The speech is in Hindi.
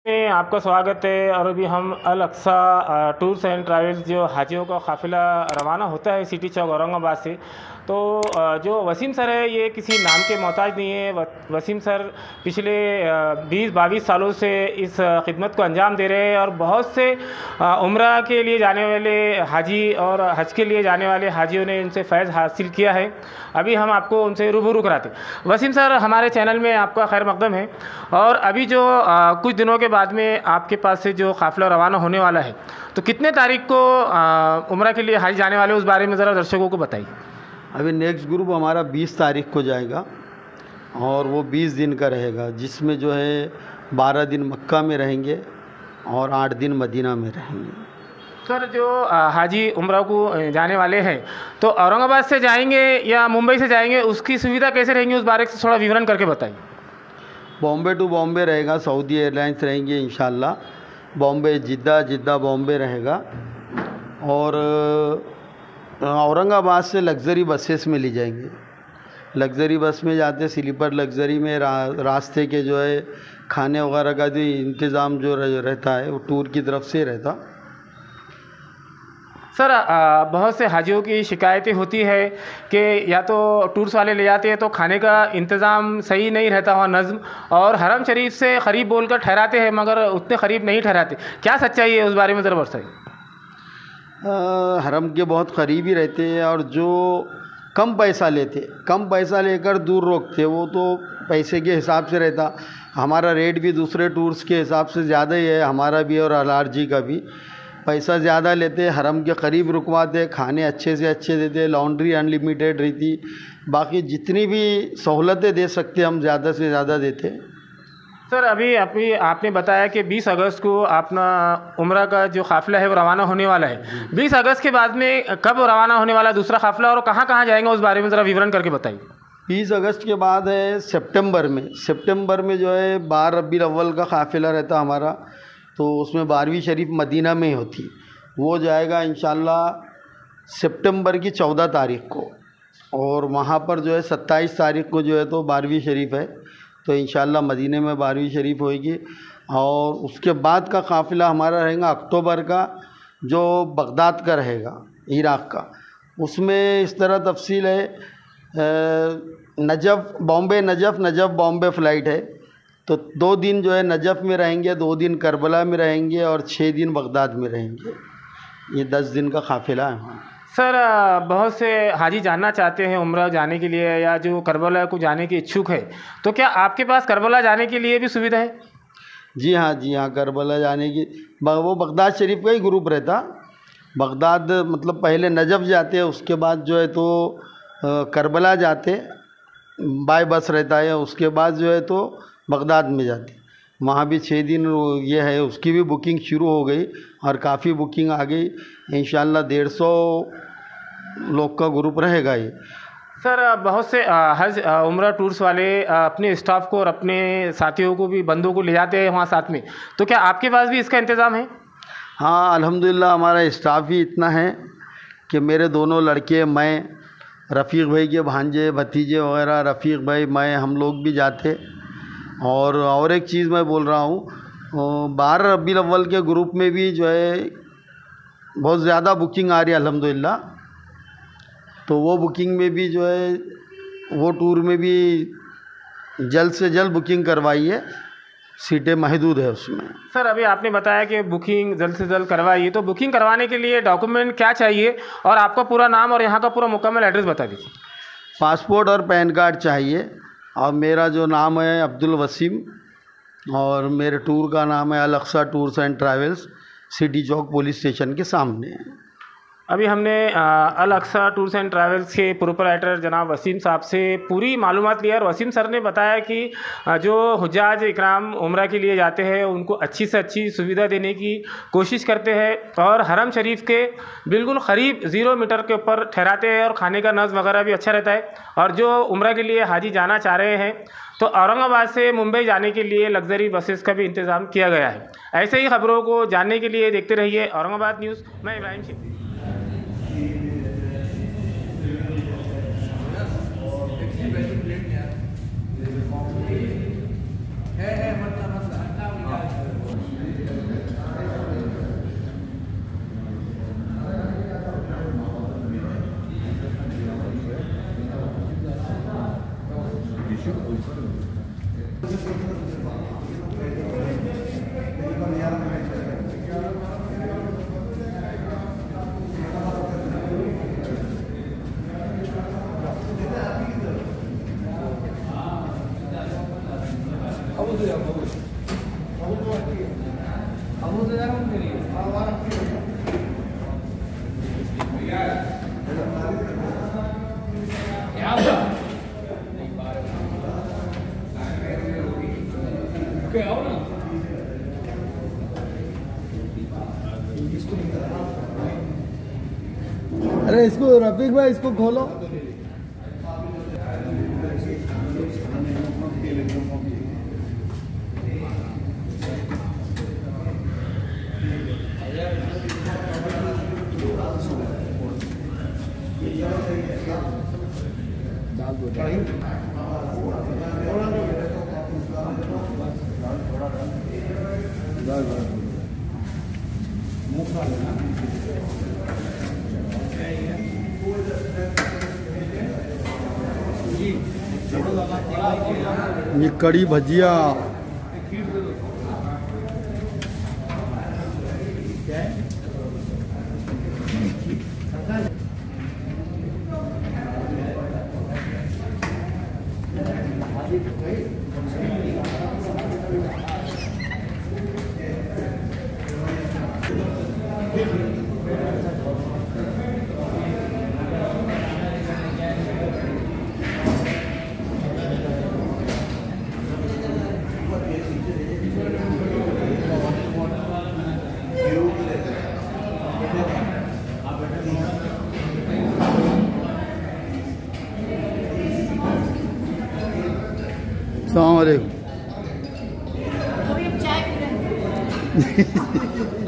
में आपका स्वागत है। और अभी हम Al Aqsa tours and travels जो हाजियों का काफ़िला रवाना होता है सिटी चौक औरंगाबाद से, तो जो वसीम सर है ये किसी नाम के मोहताज नहीं है। वसीम सर पिछले 20-22 सालों से इस खिदमत को अंजाम दे रहे हैं और बहुत से उम्रा के लिए जाने वाले हाजी और हज के लिए जाने वाले हाजियों ने इनसे फैज़ हासिल किया है। अभी हम आपको उनसे रूबरू कराते। वसीम सर, हमारे चैनल में आपका खैर मकदम है। और अभी जो कुछ दिनों के बाद में आपके पास से जो काफ़िला रवाना होने वाला है, तो कितने तारीख को उम्रा के लिए हाजी जाने वाले उस बारे में ज़रा दर्शकों को बताइए। अभी नेक्स्ट ग्रुप हमारा 20 तारीख को जाएगा और वो 20 दिन का रहेगा, जिसमें जो है 12 दिन मक्का में रहेंगे और 8 दिन मदीना में रहेंगे। सर, जो हाजी उम्रा को जाने वाले हैं तो औरंगाबाद से जाएंगे या मुंबई से जाएंगे, उसकी सुविधा कैसे रहेंगी उस बारे में थोड़ा विवरण करके बताइए। बॉम्बे टू बॉम्बे रहेगा, सऊदी एयरलाइंस रहेंगे इंशाल्लाह। बॉम्बे जिद्दा, जिद्दा बॉम्बे रहेगा। और औरंगाबाद से लग्ज़री बसेस में ले जाएंगे। लग्ज़री बस में जाते, स्लीपर लग्ज़री में रास्ते के जो है खाने वगैरह का भी इंतज़ाम जो रहता है वो टूर की तरफ से रहता। सर, बहुत से हाजियों की शिकायतें होती है कि या तो टूर्स वाले ले जाते हैं तो खाने का इंतज़ाम सही नहीं रहता हुआ नज़्म, और हरम शरीफ से क़रीब बोलकर ठहराते हैं मगर उतने क़रीब नहीं ठहराते। क्या सच्चाई है उस बारे में ज़रा बताइए। हरम के बहुत करीब ही रहते हैं और जो कम पैसा लेते, कम पैसा लेकर दूर रोकते, वो तो पैसे के हिसाब से रहता। हमारा रेट भी दूसरे टूर्स के हिसाब से ज़्यादा ही है, हमारा भी और LRG का भी। पैसा ज़्यादा लेते, हरम के करीब रुकवाते, खाने अच्छे से अच्छे देते, लॉन्ड्री अनलिमिटेड रहती, बाकी जितनी भी सहूलतें दे सकते हम ज़्यादा से ज़्यादा देते। सर, अभी आपने बताया कि 20 अगस्त को अपना उम्रा का जो काफ़िला है वो रवाना होने वाला है। 20 अगस्त के बाद में कब रवाना होने वाला दूसरा काफ़िला और कहाँ कहाँ जाएंगे उस बारे में ज़रा विवरण करके बताइए। 20 अगस्त के बाद है सितंबर में जो है 12 रबीउल अव्वल का काफ़िला रहता हमारा, तो उसमें 12वीं शरीफ मदीना में होती, वो जाएगा इंशाल्लाह सितंबर की 14 तारीख को। और वहाँ पर जो है 27 तारीख को जो है तो 12वीं शरीफ है, तो इंशाल्लाह मदीने में 12वीं शरीफ होएगी। और उसके बाद का काफ़िला हमारा रहेगा अक्टूबर का, जो बगदाद का रहेगा, इराक़ का। उसमें इस तरह तफसील है, नजफ़ बॉम्बे फ़्लाइट है, तो 2 दिन जो है नजफ़ में रहेंगे, 2 दिन करबला में रहेंगे और 6 दिन बगदाद में रहेंगे। ये 10 दिन का काफ़िला है। सर, बहुत से हाजी जानना चाहते हैं उम्रा जाने के लिए या जो करबला को जाने के इच्छुक है, तो क्या आपके पास करबला जाने के लिए भी सुविधा है? जी हाँ, करबला जाने की वो बगदाद शरीफ का ही ग्रुप रहता। बगदाद मतलब पहले नजफ़ जाते हैं, उसके बाद जो है तो करबला जाते, बाय बस रहता है। उसके बाद जो है तो बगदाद में जाते, वहाँ भी 6 दिन ये है, उसकी भी बुकिंग शुरू हो गई और काफ़ी बुकिंग आ गई। इंशाल्लाह 150 लोग का ग्रुप रहेगा ये। सर, बहुत से हज उम्रा टूर्स वाले अपने स्टाफ को और अपने साथियों को भी, बंदों को ले जाते हैं वहाँ साथ में, तो क्या आपके पास भी इसका इंतज़ाम है? हाँ, अल्हम्दुलिल्लाह हमारा स्टाफ ही इतना है कि मेरे दोनों लड़के, मैं, रफ़ीक भाई के भांजे भतीजे वगैरह, रफ़ीक भाई, मैं, हम लोग भी जाते। और एक चीज़ मैं बोल रहा हूँ, 12 रबीउल अव्वल के ग्रुप में भी जो है बहुत ज़्यादा बुकिंग आ रही है अल्हम्दुलिल्लाह, तो वो बुकिंग में भी जो है, वो टूर में भी जल्द से जल्द बुकिंग करवाई है, सीटें महदूद है उसमें। सर, अभी आपने बताया कि बुकिंग जल्द से जल्द करवाइए, तो बुकिंग करवाने के लिए डॉक्यूमेंट क्या चाहिए और आपका पूरा नाम और यहाँ का पूरा मुकम्मल एड्रेस बता दीजिए। पासपोर्ट और पैन कार्ड चाहिए, और मेरा जो नाम है अब्दुल वसीम, और मेरे टूर का नाम है Al Aqsa tours and travels, city Chowk police station के सामने। अभी हमने Al Aqsa tours and travels के प्रोपराइटर जनाब वसीम साहब से पूरी मालूमात लिया, और वसीम सर ने बताया कि जो हुज्जाज इकराम उम्रा के लिए जाते हैं उनको अच्छी से अच्छी सुविधा देने की कोशिश करते हैं और हरम शरीफ के बिल्कुल क़रीब 0 मीटर के ऊपर ठहराते हैं और खाने का नज़्म वगैरह भी अच्छा रहता है। और जो उम्रा के लिए हाजी जाना चाह रहे हैं तो औरंगाबाद से मुंबई जाने के लिए लग्जरी बसेस का भी इंतज़ाम किया गया है। ऐसे ही खबरों को जानने के लिए देखते रहिए औरंगाबाद न्यूज़। मैं इब्राहिम सिद्दीकी। है मतलब अरे इसको रफीक भाई इसको खोलो। ये कड़ी भजिया अस्सलाम वालेकुम। अभी हम चाय पी रहे हैं।